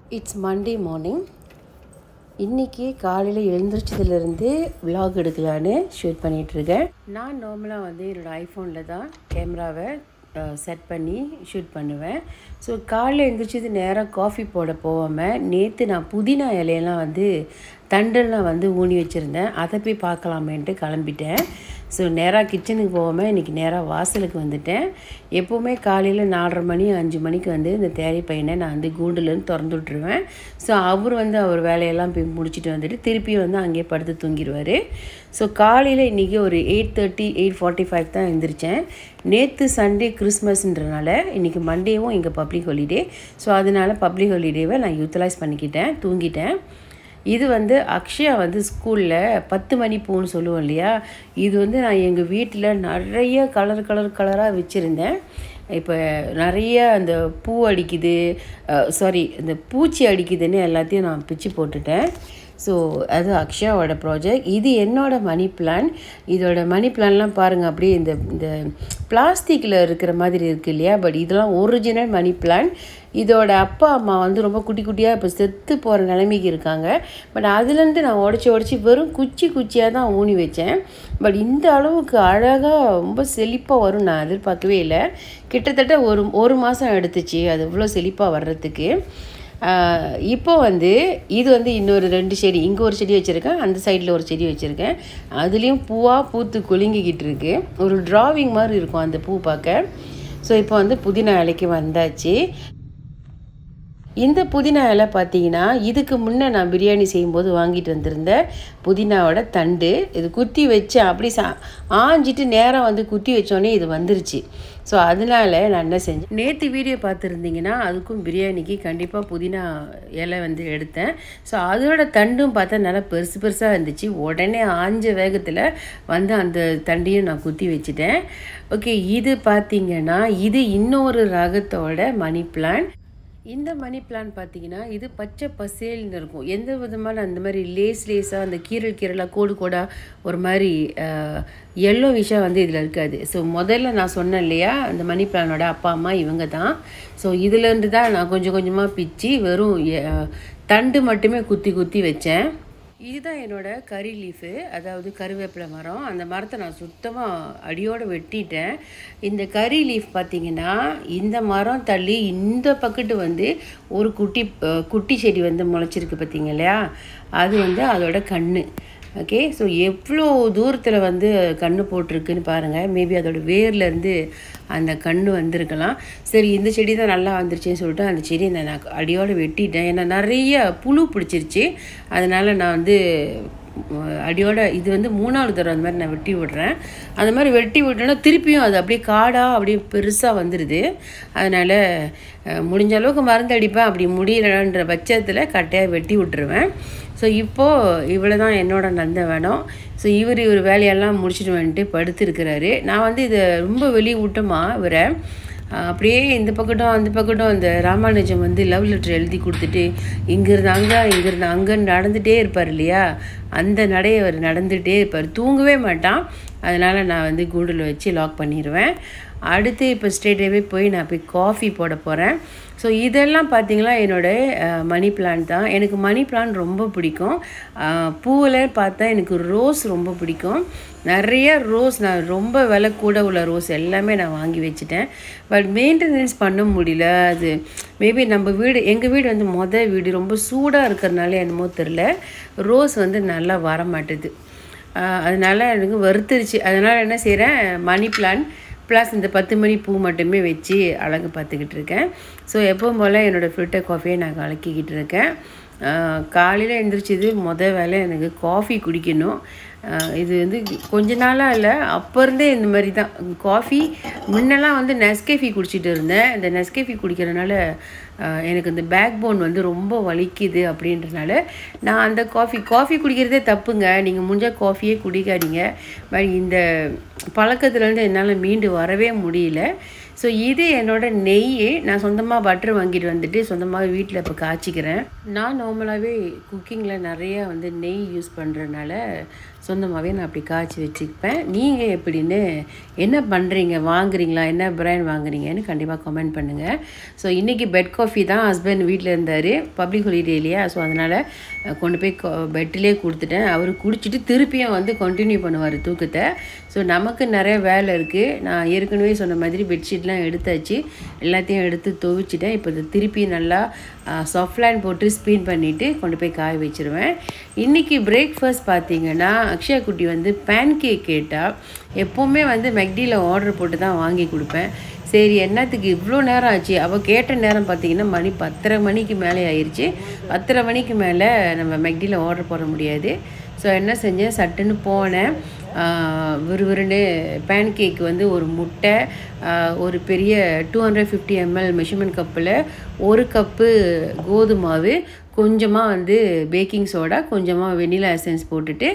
It's Monday morning. இன்னைக்கு காலையில எழுந்திருச்சதுல இருந்து vlog எடுக்கலான்னு ஷூட் பண்ணிட்டு இருக்கேன். நான் நார்மலா வந்து என்னோட ஐபோன்ல தான் கேமராவை செட் பண்ணி ஷூட் பண்ணுவேன். ஸோ காலையில் எழுந்திரிச்சது நேராக காஃபி போட போகாமல் நேற்று நான் புதினா இலையெல்லாம் வந்து தண்டெல்லாம் வந்து ஊனி வச்சுருந்தேன். அதை போய் பார்க்கலாமேன்ட்டு கிளம்பிட்டேன். ஸோ நேராக கிச்சனுக்கு போகாமல் இன்றைக்கி நேராக வாசலுக்கு வந்துட்டேன். எப்போவுமே காலையில் 4:30 மணி 5 மணிக்கு வந்து இந்த தேரி பையனை நான் வந்து கூண்டுலேருந்து திறந்து விட்ருவேன். ஸோ அவர் வந்து அவர் வேலையெல்லாம் போய் முடிச்சுட்டு வந்துட்டு திருப்பி வந்து அங்கேயே படுத்து தூங்கிடுவார். ஸோ காலையில் இன்றைக்கி ஒரு 8:30 8:45 தான் எழுந்திரிச்சேன். நேற்று சண்டே கிறிஸ்மஸ்ன்றனால இன்றைக்கி மண்டேவும் இங்கே பப்ளிக் ஹாலிடே. ஸோ அதனால் பப்ளிக் ஹாலிடேவை நான் யூட்டிலைஸ் பண்ணிக்கிட்டேன், தூங்கிட்டேன். இது வந்து அக்ஷயா வந்து ஸ்கூலில் 10 மணி பூன்னு சொல்லுவோம் இல்லையா, இது வந்து நான் எங்கள் வீட்டில் நிறைய கலராக வச்சுருந்தேன். இப்போ நிறைய அந்த பூ அடிக்குது, இந்த பூச்சி அடிக்குதுன்னு எல்லாத்தையும் நான் பிச்சு போட்டுட்டேன். ஸோ அது அக்ஷயாவோட ப்ராஜெக்ட். இது என்னோடய மணி பிளான். இதோட மணி பிளான்லாம் பாருங்கள், அப்படியே இந்த பிளாஸ்டிக்கில் இருக்கிற மாதிரி இருக்குது இல்லையா, பட் இதெல்லாம் ஒரிஜினல் மணி பிளான். இதோட அப்பா அம்மா வந்து ரொம்ப குட்டியாக இப்போ செத்து போகிற நிலைமைக்கு இருக்காங்க. பட் அதுலேருந்து நான் உடச்சி வெறும் குச்சியாக தான் ஊனி வச்சேன். பட் இந்த அளவுக்கு அழகாக ரொம்ப செழிப்பாக வரும் நான் எதிர்பார்க்கவே இல்லை. கிட்டத்தட்ட ஒரு மாதம் எடுத்துச்சு அது இவ்வளோ செழிப்பாக வர்றதுக்கு. இப்போ வந்து இது வந்து இன்னொரு 2 செடி, இங்கே ஒரு செடி வச்சுருக்கேன், அந்த சைடில் ஒரு செடி வச்சுருக்கேன். அதுலேயும் பூத்து குலுங்கிக்கிட்டு இருக்கு. ஒரு டிராவிங் மாதிரி இருக்கும் அந்த பூ பார்க்க. ஸோ இப்போ வந்து புதினா இலைக்கு வந்தாச்சு. இந்த புதினா இலை பார்த்தீங்கன்னா இதுக்கு முன்னே நான் பிரியாணி செய்யும்போது வாங்கிட்டு வந்திருந்த புதினாவோட தண்டு. இது குத்தி வச்சு அப்படி ஆஞ்சிட்டு நேராக வந்து குத்தி வச்சோடனே இது வந்துருச்சு. ஸோ அதனால நான் என்ன செஞ்சேன், நேற்று வீடியோ பார்த்துருந்தீங்கன்னா அதுக்கும் பிரியாணிக்கு கண்டிப்பாக புதினா இலை வந்து எடுத்தேன். ஸோ அதோட தண்டும் பார்த்தா நல்லா பெருசாக இருந்துச்சு. உடனே ஆஞ்ச வேகத்தில் வந்து அந்த தண்டையும் நான் குத்தி வச்சுட்டேன். ஓகே, இது பார்த்தீங்கன்னா இது இன்னொரு ரகத்தோட மணி பிளான். இந்த மணி பிளான் பார்த்தீங்கன்னா இது பச்சை பசேல்னு இருக்கும். எந்த விதமான அந்த மாதிரி லேஸாக அந்த கீரலாக கோடாக ஒரு மாதிரி எல்லோ விஷயம் வந்து இதில் இருக்காது. ஸோ முதல்ல நான் சொன்னேன் இல்லையா, அந்த மணி பிளானோட அப்பா அம்மா இவங்க தான். ஸோ இதுலேருந்து தான் நான் கொஞ்சமாக பிச்சு வெறும் தண்டு மட்டுமே குத்தி வச்சேன். இதுதான் என்னோடய கறி லீஃபு, அதாவது கருவேப்பிலை மரம். அந்த மரத்தை நான் சுத்தமாக அடியோடு வெட்டிட்டேன். இந்த கறி லீஃப் பார்த்திங்கன்னா இந்த மரம் தள்ளி இந்த பக்கத்து வந்து ஒரு குட்டி செடி வந்து முளைச்சிருக்கு பார்த்திங்க இல்லையா, அது வந்து அதோட கண்ணு. ஓகே, ஸோ எவ்வளோ தூரத்தில் வந்து கன்று போட்டிருக்குன்னு பாருங்கள். மேபி அதோட வேர்லேருந்து அந்த கன்று வந்திருக்கலாம். சரி, இந்த செடி தான் நல்லா வந்துருச்சுன்னு சொல்லிட்டு அந்த செடியை நான் அடியோடு வெட்டிட்டேன். ஏன்னா நிறைய புழு பிடிச்சிருச்சு. அதனால் நான் வந்து அடியோட இது வந்து 3வது தடவை அந்த மாதிரி நான் வெட்டி விடுறேன். அந்த மாதிரி வெட்டி விட்டோன்னா திருப்பியும் அது அப்படியே காடாக அப்படியே பெருசாக வந்துடுது. அதனால் முடிஞ்ச அளவுக்கு மருந்து அடிப்பேன். அப்படி முடியலன்ற பட்சத்தில் கட்டையாக வெட்டி விட்டுருவேன். ஸோ இப்போது இவ்வளோ தான் என்னோட நந்த வேணும். ஸோ இவர் வேலையெல்லாம் முடிச்சுட்டு வந்துட்டு படுத்துருக்கிறாரு. நான் வந்து இதை ரொம்ப வெளியே விட்டோமா இவரை அப்படியே இந்த பக்கட்டும் அந்த பக்கட்டும் இந்த ராமானுஜம் வந்து லவ் லெட்டர் எழுதி கொடுத்துட்டு இங்கேருந்து அங்கே நடந்துகிட்டே இருப்பார் இல்லையா, அந்த நடையை அவர் நடந்துகிட்டே இருப்பார், தூங்கவே மாட்டான். அதனால் நான் வந்து கூண்டில் வச்சு லாக் பண்ணிடுவேன். அடுத்து இப்போ ஸ்ட்ரெயிட்டாகவே போய் நான் போய் காஃபி போட போகிறேன். ஸோ இதெல்லாம் பார்த்திங்கன்னா என்னோடய மணி பிளான் தான். எனக்கு மணி பிளான் ரொம்ப பிடிக்கும். பூவில் பார்த்தா எனக்கு ரோஸ் ரொம்ப பிடிக்கும். நிறைய ரோஸ், நான் ரொம்ப விலை கூட உள்ள ரோஸ் எல்லாமே நான் வாங்கி வச்சுட்டேன். பட் மெயின்டெனன்ஸ் பண்ண முடியல. அது மேபி எங்கள் வீடு வந்து வீடு ரொம்ப சூடாக இருக்கிறதுனால என்னமோ தெரில, ரோஸ் வந்து நல்லா வர மாட்டுது. அதனால் எனக்கு வருத்துருச்சு. அதனால் என்ன செய்கிறேன், மணி பிளான் ப்ளஸ் இந்த 10 மணி பூ மட்டுமே வச்சு அழகு பார்த்துக்கிட்டு இருக்கேன். ஸோ எப்பவும் போல் என்னோடய ஃபில்டர் காஃபியை நான் கலக்கிக்கிட்டு இருக்கேன். காலையில் எழுந்திரிச்சது வேலை எனக்கு காஃபி குடிக்கணும். இது வந்து கொஞ்ச நாளாக இல்லை, அப்போ இருந்தே இந்த மாதிரி தான் காஃபி. முன்னெல்லாம் வந்து நெஸ்கேஃபி குடிச்சிட்டு இருந்தேன். இந்த நெஸ்கேஃபி குடிக்கிறதுனால எனக்கு இந்த பேக் போன் வந்து ரொம்ப வலிக்குது. அப்படின்றனால நான் அந்த காஃபி குடிக்கிறதே தப்புங்க. நீங்கள் முடிஞ்சால் காஃபியே குடிக்காதீங்க. பட் இந்த பழக்கத்துலேருந்து என்னால் மீண்டு வரவே முடியல. ஸோ இது என்னோட நெய். நான் சொந்தமாக பட்டர் வாங்கிட்டு வந்துட்டு சொந்தமாக வீட்டில் இப்போ காய்ச்சிக்கிறேன். நான் நார்மலாகவே குக்கிங்கில் நிறையா வந்து நெய் யூஸ் பண்ணுறதுனால சொந்தமாகவே நான் அப்படி காய்ச்சி வச்சுப்பேன். நீங்கள் எப்படின்னு என்ன பண்ணுறீங்க, வாங்குறீங்களா, என்ன பிராண்ட் வாங்குறீங்கன்னு கண்டிப்பாக கமெண்ட் பண்ணுங்கள். ஸோ இன்றைக்கி பெட் காஃபி தான் ஹஸ்பண்ட் வீட்டில் இருந்தார், பப்ளிக் ஹாலிடே இல்லையா. ஸோ அதனால் கொண்டு போய் பெட்டிலே கொடுத்துட்டேன். அவர் குடிச்சிட்டு திருப்பியும் வந்து கண்டினியூ பண்ணுவார் தூக்கத்தை. ஸோ நமக்கு நிறைய வேலை இருக்குது. நான் ஏற்கனவே சொன்ன மாதிரி பெட்ஷீட்லாம் எடுத்தாச்சு, எல்லாத்தையும் எடுத்து துவைச்சிட்டேன். இப்போ இது திருப்பி நல்லா சாஃப்ட்லைன் போட்டு ஸ்பீன் பண்ணிவிட்டு கொண்டு போய் காய வச்சுருவேன். இன்றைக்கி பிரேக்ஃபாஸ்ட் பார்த்திங்கன்னா அக்ஷயா குட்டி வந்து பேன்கேக் கேட்டால். எப்போவுமே வந்து மெக்டியில் ஆர்டர் போட்டு தான் வாங்கி கொடுப்பேன். சரி என்னத்துக்கு இவ்வளோ நேரம் ஆச்சு, அவள் கேட்ட நேரம் பார்த்திங்கன்னா மணி 10:30 மணிக்கு மேலே ஆயிடுச்சு. 10:30 மணிக்கு மேலே நம்ம மெக்டியில் ஆர்டர் போட முடியாது. ஸோ என்ன செஞ்சேன், சட்டுன்னு போனேன். விறுவிறுன்னு பேன்கேக் வந்து ஒரு முட்டை, ஒரு பெரிய 250 ml மெஷர்மெண்ட் கப்பில் 1 கப்பு கோதுமாவு, கொஞ்சமாக வந்து பேக்கிங் சோடா, கொஞ்சமாக வெனிலா எசன்ஸ் போட்டுட்டு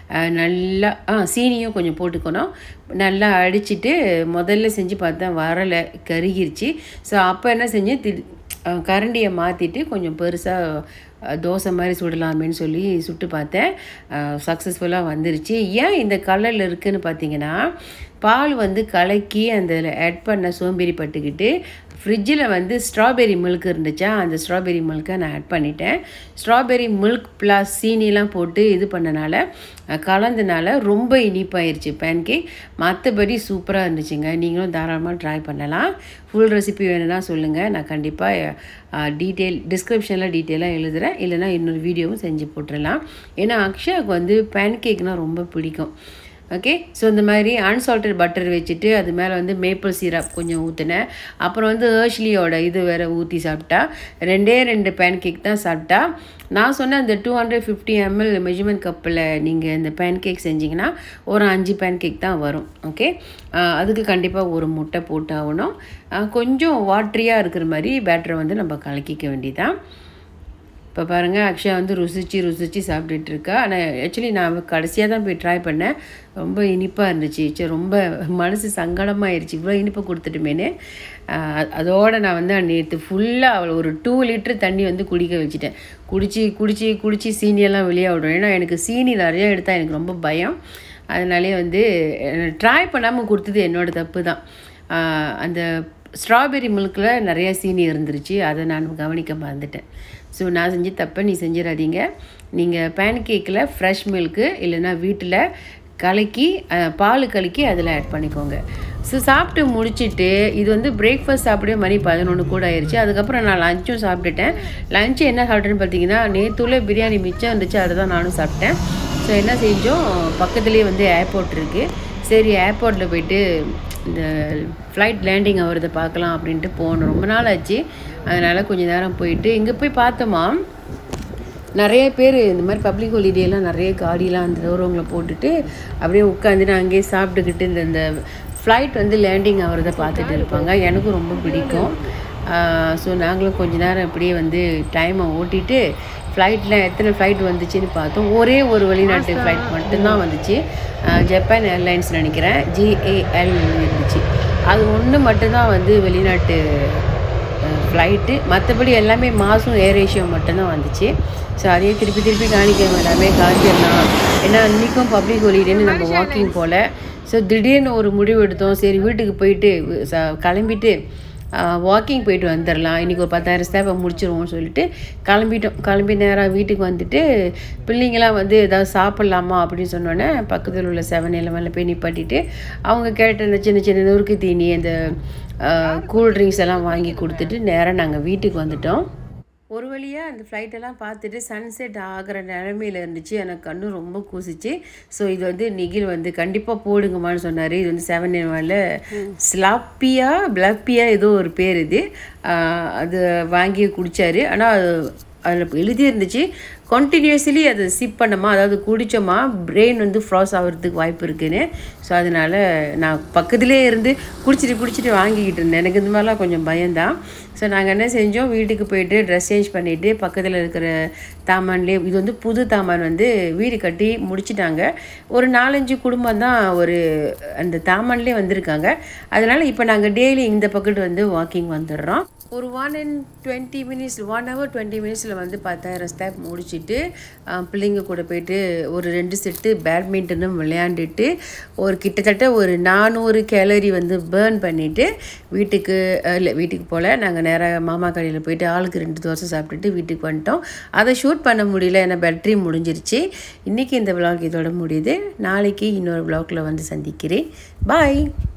நல்லா சீனியும் கொஞ்சம் போட்டுக்கணும். நல்லா அடிச்சுட்டு முதல்ல செஞ்சு பார்த்தேன், வரலை, கருகிருச்சு. ஸோ அப்போ என்ன செஞ்சேன், கரண்டியை மாற்றிட்டு கொஞ்சம் பெருசாக தோசை மாதிரி சுடலாமேன்னு சொல்லி சுட்டு பார்த்தேன். சக்ஸஸ்ஃபுல்லாக வந்துருச்சு. ஏன் இந்த கலரில் இருக்குதுன்னு பார்த்தீங்கன்னா, பால் வந்து கலக்கி அந்த ஆட் பண்ண சோம்பேறி பட்டுக்கிட்டு ஃப்ரிட்ஜில் வந்து ஸ்ட்ராபெரி மில்க் இருந்துச்சா, அந்த ஸ்ட்ராபெரி மில்க்கை நான் ஆட் பண்ணிட்டேன். ஸ்ட்ராபெரி மில்க் ப்ளஸ் சீனிலாம் போட்டு இது பண்ணனால கலந்தனால ரொம்ப இனிப்பாயிருச்சு பேன்கேக். மற்றபடி சூப்பராக இருந்துச்சுங்க. நீங்களும் தாராளமாக ட்ரை பண்ணலாம். ஃபுல் ரெசிபி வேணும்னா சொல்லுங்கள், நான் கண்டிப்பாக டிஸ்கிரிப்ஷனில் டீட்டெயிலாக எழுதுகிறேன். இல்லைனா இன்னொரு வீடியோவும் செஞ்சு போட்டுடலாம். ஏன்னா அக்ஷயாவுக்கு வந்து பேன்கேக்னால் ரொம்ப பிடிக்கும். ஓகே, ஸோ இந்த மாதிரி அன்சால்டட் பட்டர் வச்சுட்டு அது மேலே வந்து மேப்பிள் சிரப் கொஞ்சம் ஊற்றினேன். அப்புறம் வந்து ஹர்ஷ்லியோட இது வேறு ஊற்றி சாப்பிட்டா. 2 பேன்கேக் தான் சாப்பிட்டா. நான் சொன்ன அந்த 250 ml மெஷர்மெண்ட் கப்பில் நீங்கள் இந்த பேன்கேக் செஞ்சிங்கன்னா ஒரு 5 பேன்கேக் தான் வரும். ஓகே, அதுக்கு கண்டிப்பாக ஒரு முட்டை போட்டு ஆகணும். கொஞ்சம் வாட்ரியாக இருக்கிற மாதிரி பேட்டரை வந்து நம்ம கலக்கிக்க வேண்டியதான். இப்போ பாருங்கள், அக்ஷயா வந்து ருசிச்சு சாப்பிட்டுட்ருக்கா. ஆனால் ஆக்சுவலி நான் கடைசியாக தான் போய் ட்ரை பண்ணேன். ரொம்ப இனிப்பாக இருந்துச்சு. சரி, ரொம்ப மனசு சங்கடமாகிடுச்சு, இவ்வளோ இனிப்பு கொடுத்துட்டுமேனு. அதோடு நான் வந்து நேற்று ஃபுல்லாக அவளை ஒரு 2 லிட்டர் தண்ணி வந்து குடிக்க வச்சுட்டேன். குடிச்சு சீனியெல்லாம் வெளியே விடுவேன். ஏன்னா எனக்கு சீனி நிறையா எடுத்தால் எனக்கு ரொம்ப பயம். அதனாலே வந்து ட்ரை பண்ணாமல் கொடுத்தது என்னோடய தப்பு தான். அந்த ஸ்ட்ராபெரி மில்கில் நிறையா சீனி இருந்துருச்சு, அதை நான் கவனிக்க மறந்துட்டேன். ஸோ நான் செஞ்ச தப்பை நீ செஞ்சிடாதீங்க. நீங்கள் பேன்கேக்கில் ஃப்ரெஷ் மில்க்கு இல்லைன்னா வீட்டில் பால் கலக்கி அதில் ஆட் பண்ணிக்கோங்க. ஸோ சாப்பிட்டு முடிச்சுட்டு இது வந்து பிரேக்ஃபாஸ்ட் சாப்பிடவே மணி 11 கூட ஆயிடுச்சு. அதுக்கப்புறம் நான் லஞ்சும் சாப்பிட்டுட்டேன். லஞ்சு என்ன சாப்பிட்டேன்னு பார்த்தீங்கன்னா, நேற்றுள்ள பிரியாணி மிச்சம் இருந்துச்சு, அதை தான் நானும் சாப்பிட்டேன். ஸோ என்ன செஞ்சோம், பக்கத்துலேயே வந்து ஏர்போர்ட் இருக்குது. சரி, ஏர்போர்ட்டில் போய்ட்டு இந்த ஃப்ளைட் லேண்டிங் ஆகிறத பார்க்கலாம் அப்படின்ட்டு போனோம். ரொம்ப நாள் ஆச்சு, அதனால் கொஞ்சம் நேரம் போயிட்டு இங்கே போய் பார்த்தோமா, நிறைய பேர் இந்த மாதிரி பப்ளிக் ஹாலிடேலாம் நிறைய காடிலாம் அந்த தூரவங்களை போட்டுட்டு அப்படியே உட்காந்துட்டு அங்கேயே சாப்பிட்டுக்கிட்டு இந்த ஃப்ளைட் வந்து லேண்டிங் ஆகிறத பார்த்துட்டு இருப்பாங்க. எனக்கும் ரொம்ப பிடிக்கும். ஸோ நாங்களும் கொஞ்ச நேரம் இப்படியே வந்து டைமை ஓட்டிட்டு ஃப்ளைட்டில் எத்தனை ஃப்ளைட் வந்துச்சுன்னு பார்த்தோம். ஒரே ஒரு வெளிநாட்டு ஃப்ளைட் மட்டும்தான் வந்துச்சு. ஜப்பான் ஏர்லைன்ஸ் நினைக்கிறேன், JAL இருந்துச்சு. அது ஒன்று மட்டும்தான் வந்து வெளிநாட்டு ஃப்ளைட்டு. மற்றபடி எல்லாமே மாதம் ஏர் ஏஷியா மட்டும்தான் வந்துச்சு. ஸோ அதையே திருப்பி காணிக்க எல்லாமே காஞ்சிடலாம். ஏன்னா இன்றைக்கும் பப்ளிக் ஹாலிடேன்னு நம்ம வாக்கிங் போல். ஸோ திடீர்னு ஒரு முடிவு எடுத்தோம், சரி வீட்டுக்கு போயிட்டு கிளம்பிட்டு வாக்கிங் போயிட்டு வந்துடலாம், இன்றைக்கி ஒரு 10,000 ஸ்டெப்பை முடிச்சிருவோம்னு சொல்லிட்டு கிளம்பி நேராக வீட்டுக்கு வந்துட்டு பிள்ளைங்களாம் வந்து ஏதாவது சாப்பிட்லாமா அப்படின்னு சொன்னோன்னே பக்கத்தில் உள்ள 7-11 போய் நிப்பாட்டிட்டு அவங்க கேட்ட இந்த சின்ன நொறுக்கு தீனி, அந்த கூல்ட்ரிங்க்ஸ் எல்லாம் வாங்கி கொடுத்துட்டு நேராக நாங்கள் வீட்டுக்கு வந்துட்டோம். ஒரு வழியாக அந்த ஃப்ளைட்டெல்லாம் பார்த்துட்டு சன்செட் ஆகிற நிலமையில் இருந்துச்சு. எனக்கு கண்ணு ரொம்ப கூசிச்சு. ஸோ இது வந்து நிகில் வந்து கண்டிப்பாக போடுங்கம்மான்னு சொன்னார். இது வந்து 7-11 பிளப்பியா ஏதோ ஒரு பேர் இது. அது வாங்கி குடித்தார். ஆனால் அதில் எழுதி இருந்துச்சு கண்டினியூஸ்லி அதை சிப் பண்ணோமா, அதாவது குடித்தோமா பிரெயின் வந்து ஃப்ராஸ் ஆகிறதுக்கு வாய்ப்பு இருக்குதுன்னு. ஸோ அதனால் நான் பக்கத்துலேயே இருந்து குடிச்சிட்டு வாங்கிக்கிட்டு இருந்தேன். எனக்கு இந்த மாதிரிலாம் கொஞ்சம் பயம்தான். ஸோ நாங்கள் என்ன செஞ்சோம், வீட்டுக்கு போயிட்டு ட்ரெஸ் சேஞ்ச் பண்ணிவிட்டு பக்கத்தில் இருக்கிற தாமான்லேயே, இது வந்து புது தாமான் வந்து வீடு கட்டி முடிச்சிட்டாங்க. ஒரு 4-5 குடும்பம் தான் ஒரு அந்த தாமான்லேயே வந்திருக்காங்க. அதனால் இப்போ நாங்கள் டெய்லி இந்த பக்கத்து வந்து வாக்கிங் வந்துடுறோம். ஒரு 1 hour 20 minutes வந்து 10,000 ஸ்டெப் முடிச்சுட்டு பிள்ளைங்க கூட போயிட்டு ஒரு 2 செட்டு பேட்மிண்டனும் விளையாண்டுட்டு ஒரு கிட்டத்தட்ட ஒரு 400 கேலரி வந்து பேர்ன் பண்ணிவிட்டு வீட்டுக்கு போல் நாங்கள் நேராக மாமா கடையில் போயிட்டு ஆளுக்கு 2 தோசை சாப்பிட்டுட்டு வீட்டுக்கு வந்துட்டோம். அதை ஷூட் பண்ண முடியல, ஏன்னா பேட்டரி முடிஞ்சிருச்சு. இன்றைக்கி இந்த விளாக் இதோட முடியுது. நாளைக்கு இன்னொரு விளாகில் வந்து சந்திக்கிறேன். பாய்.